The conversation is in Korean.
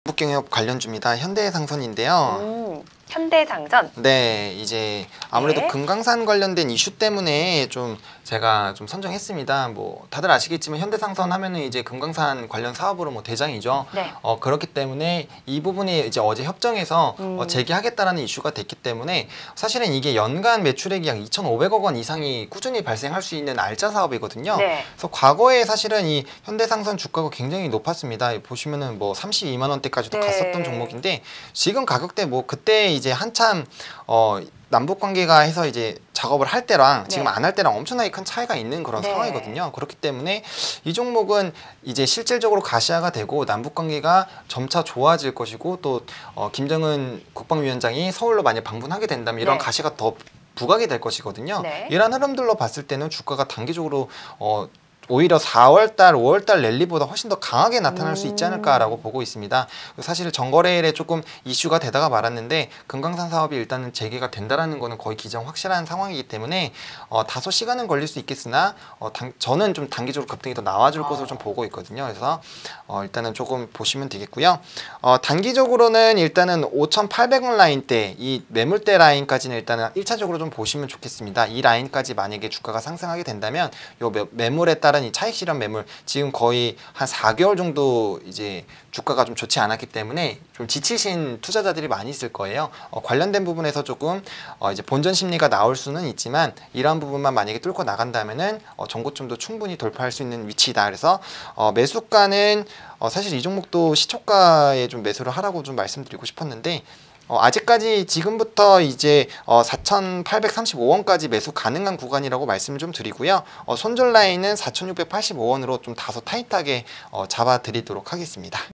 경협 관련주입니다. 현대해상선인데요. 현대장전. 네, 이제 아무래도 네. 금강산 관련된 이슈 때문에 좀 제가 좀 선정했습니다. 뭐 다들 아시겠지만 현대상선 하면은 이제 금강산 관련 사업으로 뭐 대장이죠. 네. 그렇기 때문에 이 부분이 이제 어제 협정에서 재개하겠다라는 이슈가 됐기 때문에 사실은 이게 연간 매출액이 약 2,500억 원 이상이 꾸준히 발생할 수 있는 알짜 사업이거든요. 네. 그래서 과거에 사실은 이 현대상선 주가가 굉장히 높았습니다. 보시면은 뭐 32만 원대까지도 네. 갔었던 종목인데 지금 가격대 뭐 그때 이제 한참 남북 관계가 해서 이제 작업을 할 때랑 지금 네. 안 할 때랑 엄청나게 큰 차이가 있는 그런 네. 상황이거든요. 그렇기 때문에 이 종목은 이제 실질적으로 가시화가 되고 남북 관계가 점차 좋아질 것이고 또 김정은 국방위원장이 서울로 만약 방문하게 된다면 이런 네. 가시가 더 부각이 될 것이거든요. 네. 이런 흐름들로 봤을 때는 주가가 단기적으로 오히려 4월달, 5월달 랠리보다 훨씬 더 강하게 나타날 수 있지 않을까라고 보고 있습니다. 사실 전거래일에 조금 이슈가 되다가 말았는데 금강산 사업이 일단은 재개가 된다라는 거는 거의 기정 확실한 상황이기 때문에 다소 시간은 걸릴 수 있겠으나 저는 좀 단기적으로 급등이 더 나와줄 것으로 좀 보고 있거든요. 그래서 일단은 조금 보시면 되겠고요. 단기적으로는 일단은 5,800원 라인대, 이 매물대 라인까지는 일단은 1차적으로 좀 보시면 좋겠습니다. 이 라인까지 만약에 주가가 상승하게 된다면 요 매물에 따른 이 차익 실현 매물 지금 거의 한 4개월 정도 이제 주가가 좀 좋지 않았기 때문에 좀 지치신 투자자들이 많이 있을 거예요. 관련된 부분에서 조금 이제 본전 심리가 나올 수는 있지만 이러한 부분만 만약에 뚫고 나간다면은 전고점도 충분히 돌파할 수 있는 위치다. 그래서 매수가는 사실 이 종목도 시초가에 좀 매수를 하라고 좀 말씀드리고 싶었는데 아직까지 지금부터 이제 4,835원까지 매수 가능한 구간이라고 말씀을 좀 드리고요. 손절 라인은 4,685원으로 좀 다소 타이트하게 잡아 드리도록 하겠습니다.